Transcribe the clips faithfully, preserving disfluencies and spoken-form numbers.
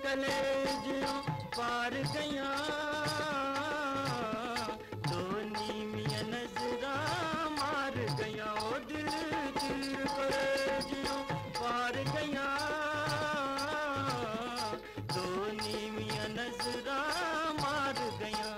कलेजियों पार गया दो नीमिया नजरा मार गया ओ दिल चीर कलेजियों पार गया दो नीमिया नजरा मार गया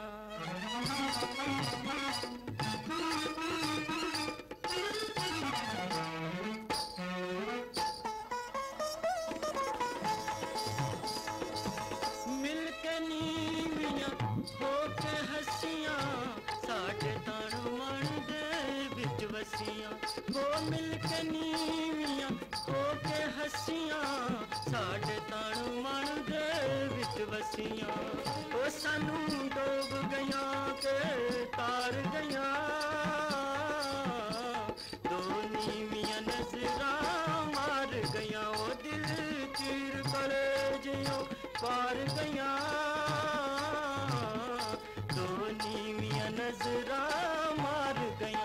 वो मिल के नीवियां हो के हसियां साढ़े ताण मन दे विच वसियां ओ सानू डोब गया के तार गया दो नीवियां नजरा मार गया ओ दिल चीर कलेजियों पार गया दो नीवियां नजरा मार गया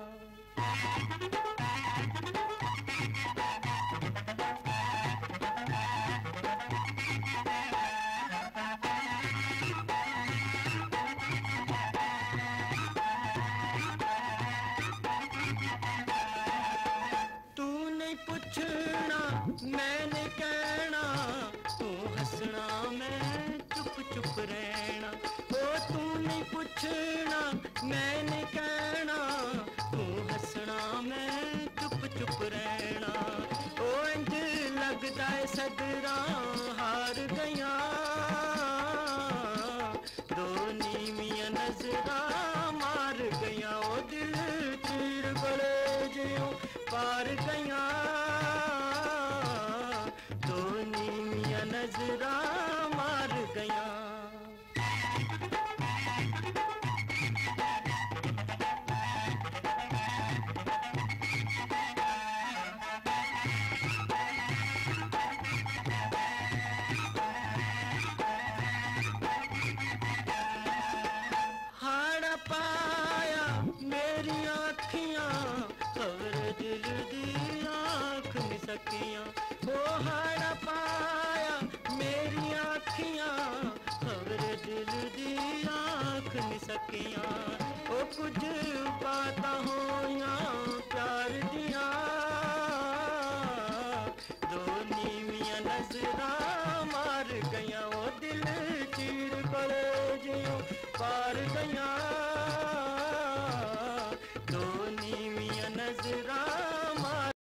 मैंने कहना तू हंसना मैं चुप चुप रहना ओ तू नहीं पूछना मैंने कहना तू हंसना मैं चुप चुप रहना ओ इंज लगदा है सदरा हार गया दो नीमिया नजरा मार गया ओ दिल चीर कलेजियों पार गया नजरा